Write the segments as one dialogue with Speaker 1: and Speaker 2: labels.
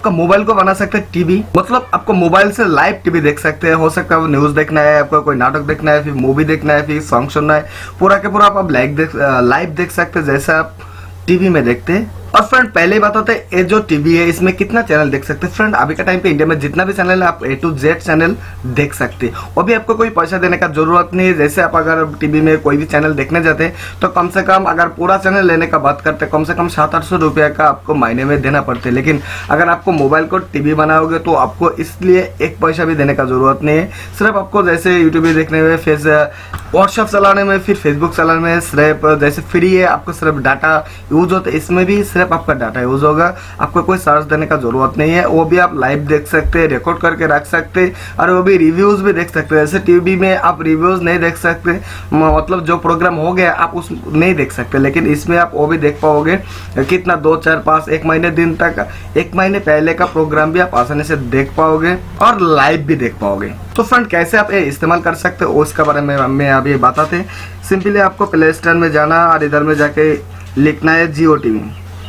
Speaker 1: आपका मोबाइल को बना सकते हैं टीवी, मतलब आपको मोबाइल से लाइव टीवी देख सकते हैं। हो सकता है न्यूज देखना है, आपको कोई नाटक देखना है, फिर मूवी देखना है, फिर सॉन्ग सुनना है, पूरा के पूरा आप लाइव देख सकते हैं जैसे आप टीवी में देखते हैं। और फ्रेंड पहले ही बात होता है ये जो टीवी है इसमें कितना चैनल देख सकते हैं। फ्रेंड अभी के टाइम पे इंडिया में जितना भी चैनल है आप A to Z चैनल देख सकते हैं। वो भी आपको कोई पैसा देने का जरूरत नहीं है। जैसे आप अगर टीवी में कोई भी चैनल देखने जाते हैं तो कम से कम अगर पूरा चैनल लेने का बात करते हैं कम से कम 700-800 रुपये का आपको महीने में देना पड़ता है। लेकिन अगर आपको मोबाइल को टीवी बनाओगे तो आपको इसलिए एक पैसा भी देने का जरूरत नहीं है। सिर्फ आपको जैसे यूट्यूब देखने में, फिर व्हाट्सएप चलाने में, फिर फेसबुक चलाने में सिर्फ जैसे फ्री है, आपको सिर्फ डाटा यूज होता है, इसमें भी सिर्फ आपका डाटा यूज होगा, आपको कोई चार्ज देने का जरूरत नहीं है। वो भी आप लाइव देख सकते हैं, रिकॉर्ड करके रख सकते हैं, और वो भी रिव्यूज भी देख सकते हैं। जैसे टीवी में आप रिव्यूज नहीं देख सकते, मतलब जो प्रोग्राम हो गया आप उस नहीं देख सकते, लेकिन इसमें आप वो भी देख पाओगे कितना 2, 4, 5, 1 महीने दिन तक, 1 महीने पहले का प्रोग्राम भी आप आसानी से देख पाओगे और लाइव भी देख पाओगे। तो फ्रेंड कैसे आप ये इस्तेमाल कर सकते हो उसके बारे में मैं अभी बताते हैं। सिंपली आपको प्ले स्टोर में जाना और इधर में जाके लिखना है जियो टीवी,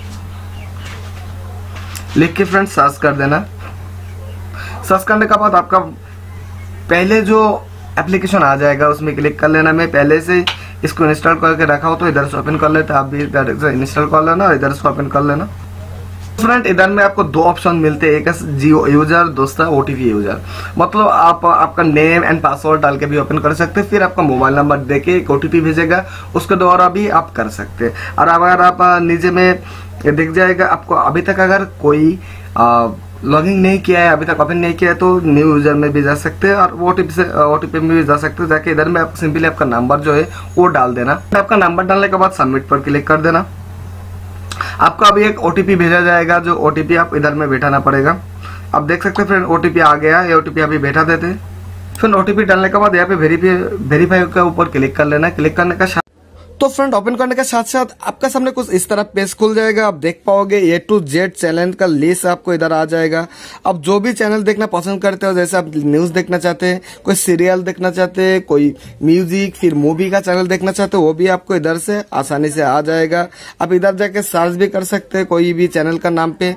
Speaker 1: लिख के फ्रेंड सर्च कर देना। सर्च करने के बाद आपका पहले जो एप्लीकेशन आ जाएगा उसमें क्लिक कर लेना। मैं पहले से इसको इंस्टॉल करके रखा हो तो इधर से ओपन कर लेते, आप भी इधर से इंस्टॉल कर लेना और इधर से ओपन कर लेना। फ्रेंड इधर में आपको 2 ऑप्शन मिलते हैं, एक है जियो यूजर, दूसरा OTP यूजर। मतलब आप आपका नेम एंड पासवर्ड डाल के भी ओपन कर सकते हैं, फिर आपका मोबाइल नंबर देके एक OTP भेजेगा, उसके द्वारा भी आप कर सकते हैं। और अगर आप नीचे में दिख जाएगा आपको अभी तक अगर कोई लॉगिन नहीं किया है, अभी तक ओपन नहीं किया है, तो न्यू यूजर में भी जा सकते हैं और OTP में भी जा सकते हैं। जाके इधर में आप सिंपली आपका नंबर जो है वो डाल देना। आपका नंबर डालने के बाद सबमिट पर क्लिक कर देना। आपको अभी एक OTP भेजा जाएगा, जो OTP आप इधर में बैठाना पड़ेगा। आप देख सकते हैं फ्रेंड OTP आ गया, ये OTP अभी बैठा देते हैं। फिर OTP डालने के बाद यहाँ पे वेरीफाई के ऊपर क्लिक कर लेना। क्लिक करने का तो फ्रेंड ओपन करने के साथ साथ आपका सामने कुछ इस तरह पेज खुल जाएगा। आप देख पाओगे A to Z चैनल का लिस्ट आपको इधर आ जाएगा। अब जो भी चैनल देखना पसंद करते हो, जैसे आप न्यूज देखना चाहते हैं, कोई सीरियल देखना चाहते हैं, कोई म्यूजिक, फिर मूवी का चैनल देखना चाहते हो, वो भी आपको इधर से आसानी से आ जाएगा। आप इधर जाके सर्च भी कर सकते हैं कोई भी चैनल का नाम पे।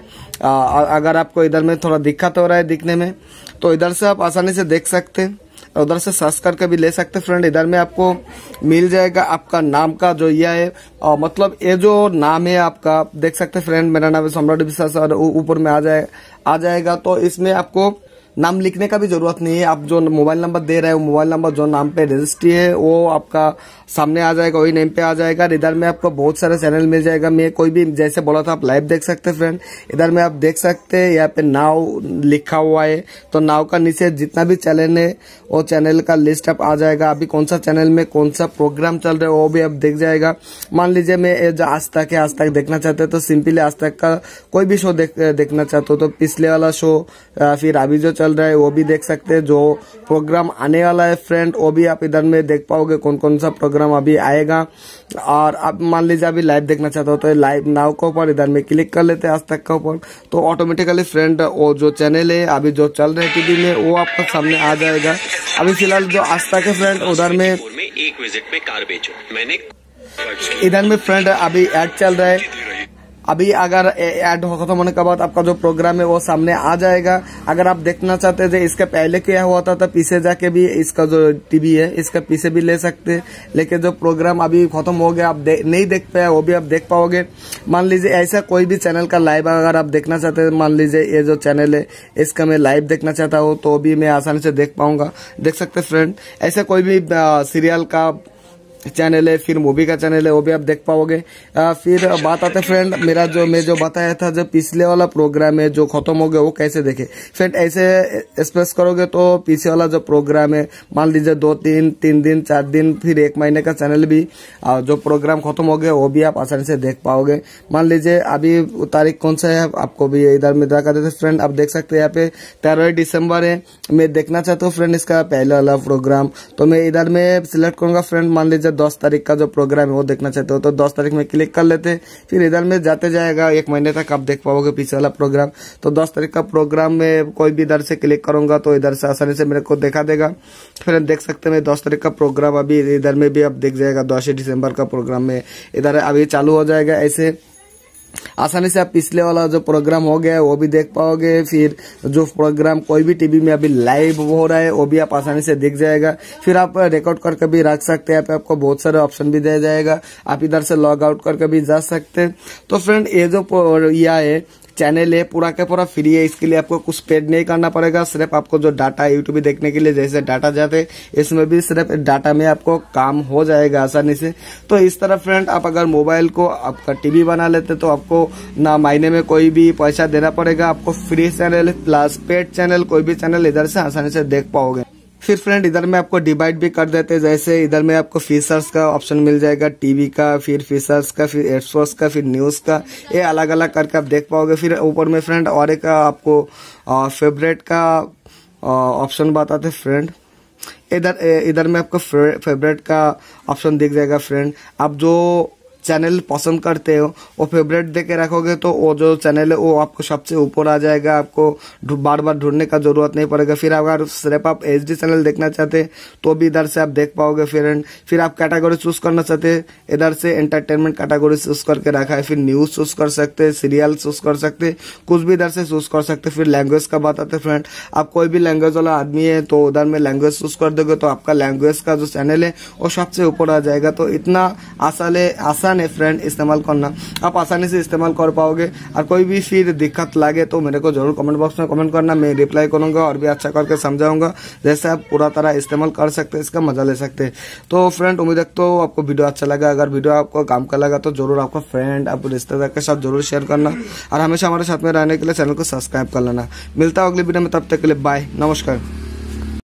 Speaker 1: अगर आपको इधर में थोड़ा दिक्कत हो रहा है दिखने में तो इधर से आप आसानी से देख सकते हैं, उधर से सर्च करके भी ले सकते हैं। फ्रेंड इधर में आपको मिल जाएगा आपका नाम का जो यह है, मतलब ये जो नाम है आपका देख सकते हैं फ्रेंड। मेरा नाम है सम्राट विश्वास और ऊपर में आ जाएगा। तो इसमें आपको नाम लिखने का भी जरूरत नहीं है। आप जो मोबाइल नंबर दे रहे हो, मोबाइल नंबर जो नाम पे रजिस्ट्री है वो आपका सामने आ जाएगा, वही नेम पे आ जाएगा। इधर में आपको बहुत सारे चैनल मिल जाएगा। मैं कोई भी जैसे बोला था आप लाइव देख सकते हैं फ्रेंड। इधर में आप देख सकते हैं यहाँ पे नाव लिखा हुआ है, तो नाव का नीचे जितना भी चैनल है वो चैनल का लिस्ट आप आ जाएगा। अभी कौन सा चैनल में कौन सा प्रोग्राम चल रहा है वो भी आप देख जाएगा। मान लीजिए मैं जो आज तक है, आज तक देखना चाहते हो तो सिंपली आज तक का कोई भी शो देखना चाहते हो तो पिछले वाला शो, फिर अभी जो चल रहा है वो भी देख सकते हैं। जो प्रोग्राम आने वाला है फ्रेंड वो भी आप इधर में देख पाओगे कौन कौन सा प्रोग्राम अभी आएगा। और आप मान लीजिए अभी लाइव देखना चाहते हो तो लाइव नाउ के ऊपर इधर में क्लिक कर लेते हैं आज तक के ऊपर, तो ऑटोमेटिकली फ्रेंड वो जो चैनल है अभी जो चल रहे टीवी में वो आपका सामने आ जाएगा। अभी फिलहाल जो आज तक है फ्रेंड उधर में
Speaker 2: एक विजिट में कार बेचो मैंने
Speaker 1: इधर में फ्रेंड अभी ऐड चल रहा है। अभी अगर ऐड खत्म होने के बाद आपका जो प्रोग्राम है वो सामने आ जाएगा। अगर आप देखना चाहते हैं इसके पहले क्या हुआ था तो पीछे जाके भी इसका जो टीवी है इसका पीछे भी ले सकते हैं, लेकिन जो प्रोग्राम अभी खत्म हो गया आप नहीं देख पाए वो भी आप देख पाओगे। मान लीजिए ऐसा कोई भी चैनल का लाइव अगर आप देखना चाहते हैं, मान लीजिए ये जो चैनल है इसका मैं लाइव देखना चाहता हूँ तो भी मैं आसानी से देख पाऊंगा। देख सकते हैं फ्रेंड ऐसा कोई भी सीरियल का चैनल है, फिर मूवी का चैनल है वो भी आप देख पाओगे। फिर बात आते फ्रेंड मेरा मैं जो बताया था जो पिछले वाला प्रोग्राम है जो खत्म हो गया वो कैसे देखे। फ्रेंड ऐसे स्पेस करोगे तो पीछे वाला जो प्रोग्राम है मान लीजिए 2 दिन 3 दिन 4 दिन फिर 1 महीने का चैनल भी जो प्रोग्राम खत्म हो गया वो भी आप आसानी से देख पाओगे। मान लीजिए अभी तारीख कौन सा है आपको भी इधर में दिखा देते फ्रेंड। आप देख सकते हैं यहाँ पे 13 दिसंबर है। मैं देखना चाहता हूँ फ्रेंड इसका पहला वाला प्रोग्राम, तो मैं इधर में सिलेक्ट करूंगा फ्रेंड। मान लीजिए 10 तारीख का जो प्रोग्राम है वो देखना चाहते हो तो 10 तारीख में क्लिक कर लेते हैं। फिर इधर में जाते जाएगा 1 महीने तक आप देख पाओगे पीछे वाला प्रोग्राम। तो 10 तारीख का प्रोग्राम में कोई भी इधर से क्लिक करूंगा तो इधर से आसानी से मेरे को दिखा देगा। फिर देख सकते हैं 10 तारीख का प्रोग्राम अभी इधर में भी आप देख जाएगा। 10 दिसंबर का प्रोग्राम में इधर अभी चालू हो जाएगा। ऐसे आसानी से आप पिछले वाला जो प्रोग्राम हो गया है वो भी देख पाओगे। फिर जो प्रोग्राम कोई भी टीवी में अभी लाइव हो रहा है वो भी आप आसानी से दिख जाएगा। फिर आप रिकॉर्ड करके भी रख सकते हैं, यहाँ पे आपको बहुत सारे ऑप्शन भी दिया जाएगा। आप इधर से लॉग आउट करके भी जा सकते हैं। तो फ्रेंड ये जो यह है चैनल है पूरा का पूरा फ्री है, इसके लिए आपको कुछ पेड नहीं करना पड़ेगा। सिर्फ आपको जो डाटा यूट्यूब देखने के लिए जैसे डाटा जाते हैं, इसमें भी सिर्फ डाटा में आपको काम हो जाएगा आसानी से। तो इस तरह फ्रेंड आप अगर मोबाइल को आपका टीवी बना लेते तो आपको ना महीने में कोई भी पैसा देना पड़ेगा, आपको free channel plus paid channel कोई भी चैनल इधर से आसानी से देख पाओगे। फिर फ्रेंड इधर में आपको डिवाइड भी कर देते हैं, जैसे इधर में आपको फीचर्स का ऑप्शन मिल जाएगा, टीवी का, फिर फीचर्स का, फिर एड्स का, फिर न्यूज का, ये अलग अलग करके आप देख पाओगे। फिर ऊपर में फ्रेंड और एक आपको फेवरेट का ऑप्शन बताते फ्रेंड। इधर में आपको फेवरेट का ऑप्शन दिख जाएगा फ्रेंड। आप जो चैनल पसंद करते हो वो फेवरेट दे के रखोगे तो वो जो चैनल है वो आपको सबसे ऊपर आ जाएगा, आपको बार बार ढूंढने का जरूरत नहीं पड़ेगा। फिर अगर सिर्फ आप HD चैनल देखना चाहते हैं तो भी इधर से आप देख पाओगे फ्रेंड। फिर आप कैटेगरी चूज करना चाहते हैं, इधर से एंटरटेनमेंट कैटेगरी चूज करके रखा है। फिर न्यूज चूज कर सकते हैं, सीरियल चूज कर सकते हैं, कुछ भी इधर से चूज कर सकते हैं। फिर लैंग्वेज का बताते फ्रेंड, आप कोई भी लैंग्वेज वाला आदमी है तो उधर में लैंग्वेज चूज कर दोगे तो आपका लैंग्वेज का जो चैनल है वो सबसे ऊपर आ जाएगा। तो इतना आसान है फ्रेंड इस्तेमाल करना, आप आसानी से इस्तेमाल कर पाओगे। और कोई भी फिर दिक्कत लगे तो मेरे को जरूर कमेंट बॉक्स में कमेंट करना, मैं रिप्लाई करूंगा और भी अच्छा करके समझाऊंगा, जैसे आप पूरा तरह इस्तेमाल कर सकते हैं, इसका मजा ले सकते हैं। तो फ्रेंड उम्मीद रखता हूँ आपको वीडियो अच्छा लगा। अगर वीडियो आपको काम का लगा तो जरूर आपका फ्रेंड, आप रिश्तेदार के साथ जरूर शेयर करना और हमेशा हमारे साथ में रहने के लिए चैनल को सब्सक्राइब कर लेना। मिलता है अगली वीडियो में, तब तक के लिए बाय, नमस्कार।